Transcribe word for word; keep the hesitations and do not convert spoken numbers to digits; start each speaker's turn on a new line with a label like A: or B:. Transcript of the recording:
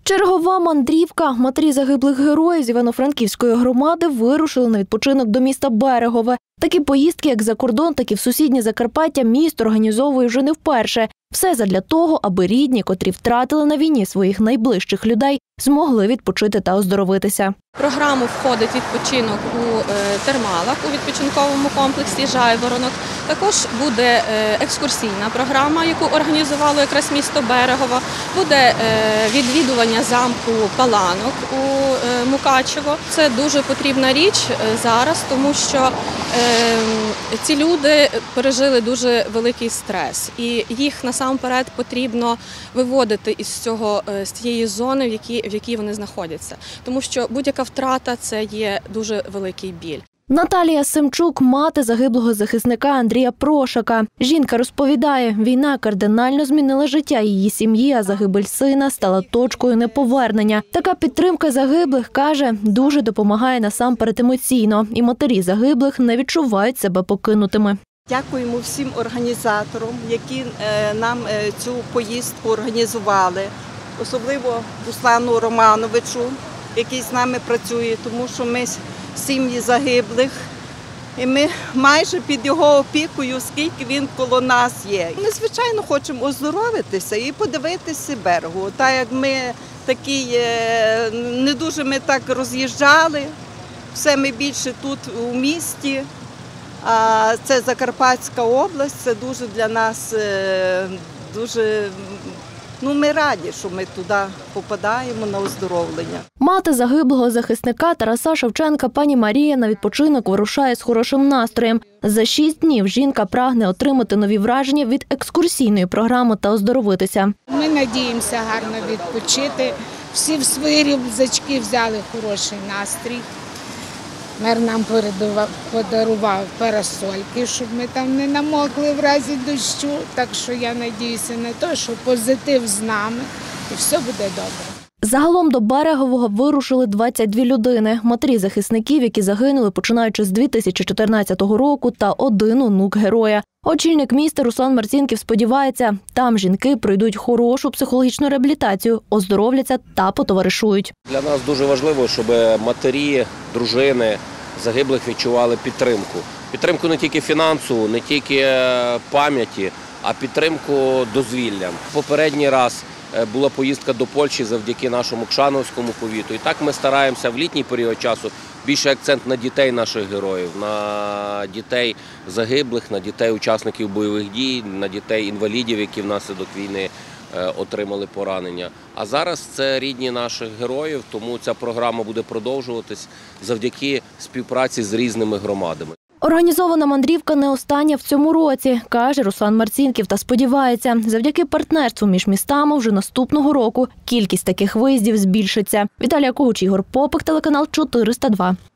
A: Чергова мандрівка. Матері загиблих героїв з Івано-Франківської громади вирушили на відпочинок до міста Берегове. Такі поїздки як за кордон, так і в сусіднє Закарпаття місто організовує вже не вперше. Все задля того, аби рідні, котрі втратили на війні своїх найближчих людей, змогли відпочити та оздоровитися.
B: В програму входить відпочинок у термалах, у відпочинковому комплексі «Жайворонок». Також буде екскурсійна програма, яку організувало якраз місто Берегово. Буде відвідування замку Паланок у Мукачево. Це дуже потрібна річ зараз, тому що ці люди пережили дуже великий стрес. І їх насамперед потрібно виводити із цього, з цієї зони, в якій, в якій вони знаходяться. Тому що будь-яка втрата – це є дуже великий біль.
A: Наталія Семчук – мати загиблого захисника Андрія Прошака. Жінка розповідає, війна кардинально змінила життя її сім'ї, а загибель сина стала точкою неповернення. Така підтримка загиблих, каже, дуже допомагає насамперед емоційно. І матері загиблих не відчувають себе покинутими.
C: Дякуємо всім організаторам, які нам цю поїздку організували. Особливо Руслану Романовичу, який з нами працює, тому що ми сім'ї загиблих, і ми майже під його опікою, скільки він коло нас є. Ми, звичайно, хочемо оздоровитися і подивитися Берегу. Так як ми такі, не дуже ми так роз'їжджали, все ми більше тут у місті, а це Закарпатська область, це дуже для нас, дуже... Ну, ми раді, що ми туди попадаємо на оздоровлення.
A: Мати загиблого захисника Тараса Шевченка пані Марія на відпочинок вирушає з хорошим настроєм. За шість днів жінка прагне отримати нові враження від екскурсійної програми та оздоровитися.
D: Ми надіємося гарно відпочити. Всі в свої рюкзачки взяли хороший настрій. Мер нам подарував парасольки, щоб ми там не намокли в разі дощу. Так що я надіюся на те, що позитив з нами і все буде добре.
A: Загалом до Берегового вирушили двадцять дві людини. Матері захисників, які загинули починаючи з дві тисячі чотирнадцятого року, та один онук героя. Очільник міста Руслан Марцінків сподівається, там жінки пройдуть хорошу психологічну реабілітацію, оздоровляться та потоваришують.
E: Для нас дуже важливо, щоб матері, дружини загиблих відчували підтримку. Підтримку не тільки фінансову, не тільки пам'яті, а підтримку дозвіллям. Попередній раз була поїздка до Польщі завдяки нашому Кшановському повіту. І так ми стараємося в літній період часу більше акцент на дітей наших героїв, на дітей загиблих, на дітей учасників бойових дій, на дітей інвалідів, які внаслідок війни отримали поранення. А зараз це рідні наших героїв, тому ця програма буде продовжуватись завдяки співпраці з різними громадами.
A: Організована мандрівка не остання в цьому році, каже Руслан Марцінків, та сподівається, завдяки партнерству між містами вже наступного року кількість таких виїздів збільшиться. Віталія Когуч, Ігор Попик, телеканал чотириста два.